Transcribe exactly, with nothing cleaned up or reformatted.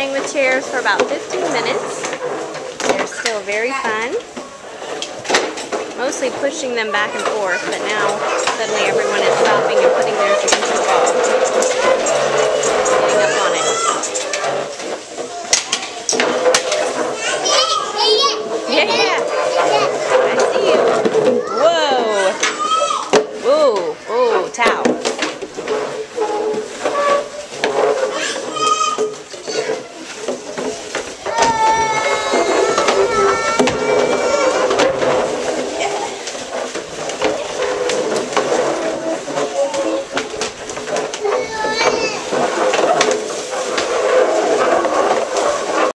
playing with chairs for about fifteen minutes. They're still very fun. Mostly pushing them back and forth, but now suddenly everyone is about